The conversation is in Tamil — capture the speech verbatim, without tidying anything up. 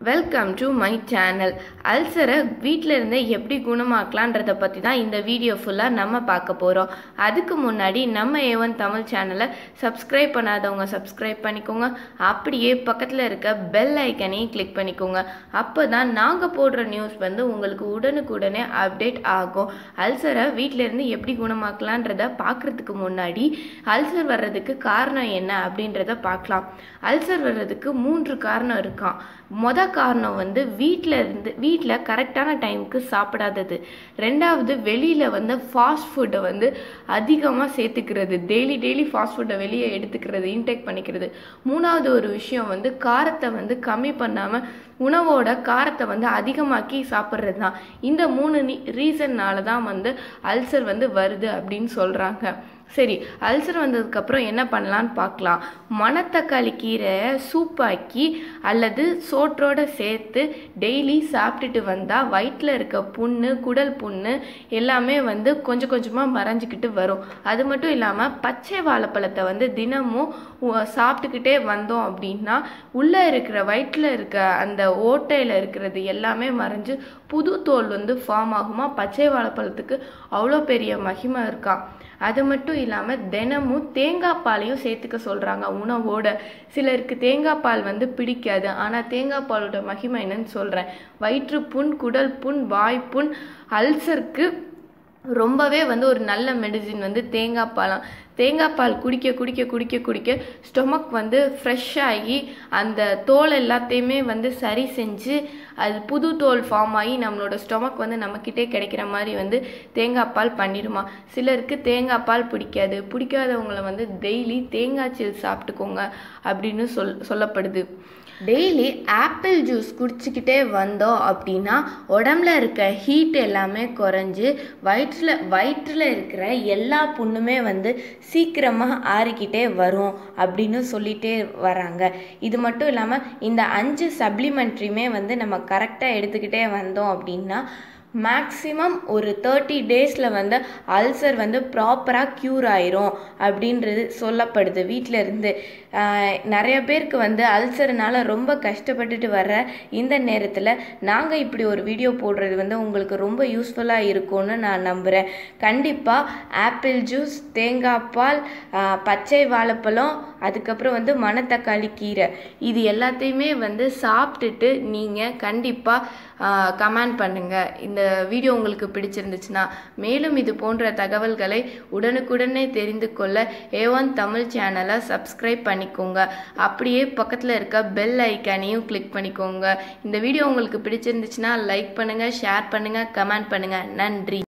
Welcome to my channel. அல்சரை வீட்டில் இருந்தே எப்படி குணமாக்கலான்றத பற்றி தான் இந்த வீடியோ ஃபுல்லாக நம்ம பார்க்க போகிறோம். அதுக்கு முன்னாடி நம்ம ஏ ஒன் தமிழ் சேனலை சப்ஸ்கிரைப் பண்ணாதவங்க சப்ஸ்கிரைப் பண்ணிக்கோங்க. அப்படியே பக்கத்தில் இருக்க பெல் ஐக்கனையும் கிளிக் பண்ணிக்கோங்க. அப்போ தான் நாங்கள் போடுற நியூஸ் வந்து உங்களுக்கு உடனுக்குடனே அப்டேட் ஆகும். அல்சரை வீட்டில் இருந்து எப்படி குணமாக்கலான்றத பார்க்குறதுக்கு முன்னாடி அல்சர் வர்றதுக்கு காரணம் என்ன அப்படின்றத பார்க்கலாம். அல்சர் வர்றதுக்கு மூன்று காரணம் இருக்கான். மொத காரணம் வந்து வீட்டில் இருந்து வீட்டில் கரெக்டான டைமுக்கு சாப்பிடாதது. ரெண்டாவது, வெளியில் வந்து ஃபாஸ்ட் ஃபுட்டை வந்து அதிகமாக சேர்த்துக்கிறது, டெய்லி டெய்லி ஃபாஸ்ட் ஃபுட்டை வெளியே எடுத்துக்கிறது, இன்டேக் பண்ணிக்கிறது. மூணாவது ஒரு விஷயம் வந்து காரத்தை வந்து கம்மி பண்ணாமல் உணவோட காரத்தை வந்து அதிகமாக்கி சாப்பிட்றது தான். இந்த மூணு ரீசன்னால தான் வந்து அல்சர் வந்து வருது அப்படின்னு சொல்கிறாங்க. சரி, அல்சர் வந்ததுக்கப்புறம் என்ன பண்ணலான்னு பார்க்கலாம். மணத்தக்காளி கீரை சூப்பாக்கி அல்லது சோற்றோட சேர்த்து டெய்லி சாப்பிட்டுட்டு வந்தால் வயிற்றில் இருக்க புண்ணு, குடல் புண்ணு எல்லாமே வந்து கொஞ்சம் கொஞ்சமாக மறைஞ்சிக்கிட்டு வரும். அது மட்டும் இல்லாமல் பச்சை வாழைப்பழத்தை வந்து தினமும் சாப்பிட்டுக்கிட்டே வந்தோம் அப்படின்னா உள்ளே இருக்கிற வயிற்றில் இருக்க அந்த ஓட்டையில் இருக்கிறது எல்லாமே மறைஞ்சு புது தோல் வந்து ஃபார்ம் ஆகுமா. பச்சை வாழைப்பழத்துக்கு அவ்வளோ பெரிய மகிமை இருக்கா. அது மட்டும் இல்லாமல் தினமும் தேங்காய் பாலையும் சேர்த்துக்க சொல்கிறாங்க உணவோட. சிலருக்கு தேங்காய் பால் வந்து பிடிக்காது, ஆனால் தேங்காய் பாலோட மகிமை என்னன்னு சொல்கிறேன். வயிற்று புண், குடல் புண், வாய்ப்புண், அல்சருக்கு ரொம்பவே வந்து ஒரு நல்ல மெடிசின் வந்து தேங்காய் பாலாம். தேங்காய் பால் குடிக்க குடிக்க குடிக்க குடிக்க ஸ்டொமக் வந்து ஃப்ரெஷ் ஆகி அந்த தோல் எல்லாத்தையுமே வந்து சரி செஞ்சு அது புது தோல் ஃபார்ம் ஆகி நம்மளோட ஸ்டொமக் வந்து நம்மக்கிட்டே கிடைக்கிற மாதிரி வந்து தேங்காய் பால் பண்ணிடுமா. சிலருக்கு தேங்காய் பால் பிடிக்காது. பிடிக்காதவங்கள வந்து டெய்லி தேங்காய் சில் சாப்பிட்டுக்கோங்க அப்படின்னு சொல் சொல்லப்படுது. டெய்லி ஆப்பிள் ஜூஸ் குடிச்சிக்கிட்டே வந்தோம் அப்படின்னா உடம்புல இருக்க ஹீட் எல்லாமே குறைஞ்சி வயிற்றில் வயிற்றில் இருக்கிற எல்லா புண்ணுமே வந்து சீக்கிரமாக ஆறிக்கிட்டே வரும் அப்படின்னு சொல்லிகிட்டே வராங்க. இது மட்டும் இல்லாமல் இந்த அஞ்சு சப்ளிமெண்ட்ரியுமே வந்து நம்ம கரெக்டாக எடுத்துக்கிட்டே வந்தோம் அப்படின்னா மேக்ஸிமம் ஒரு தேர்ட்டி டேஸில் வந்து அல்சர் வந்து ப்ராப்பராக க்யூர் ஆயிரும் அப்படின்றது சொல்லப்படுது. வீட்டில் இருந்து நிறைய பேருக்கு வந்து அல்சர்னால ரொம்ப கஷ்டப்பட்டுட்டு வர்ற இந்த நேரத்தில் நாங்கள் இப்படி ஒரு வீடியோ போடுறது வந்து உங்களுக்கு ரொம்ப யூஸ்ஃபுல்லாக இருக்கும்னு நான் நம்புகிறேன். கண்டிப்பாக ஆப்பிள் ஜூஸ், தேங்காய் பால், பச்சை வாழைப்பழம், அதுக்கப்புறம் வந்து மணத்தக்காளி கீரை, இது எல்லாத்தையுமே வந்து சாப்பிட்டுட்டு நீங்கள் கண்டிப்பாக கமெண்ட் பண்ணுங்கள் இந்த வீடியோ உங்களுக்கு பிடிச்சிருந்துச்சுன்னா. மேலும் இது போன்ற தகவல்களை உடனுக்குடனே தெரிந்து கொள்ள ஏ ஒன் தமிழ் சேனலை சப்ஸ்கிரைப் பண்ணிக்கோங்க. அப்படியே பக்கத்தில் இருக்க பெல் ஐக்கானையும் கிளிக் பண்ணிக்கோங்க. இந்த வீடியோ உங்களுக்கு பிடிச்சிருந்துச்சுன்னா லைக் பண்ணுங்கள், ஷேர் பண்ணுங்கள், கமெண்ட் பண்ணுங்கள். நன்றி.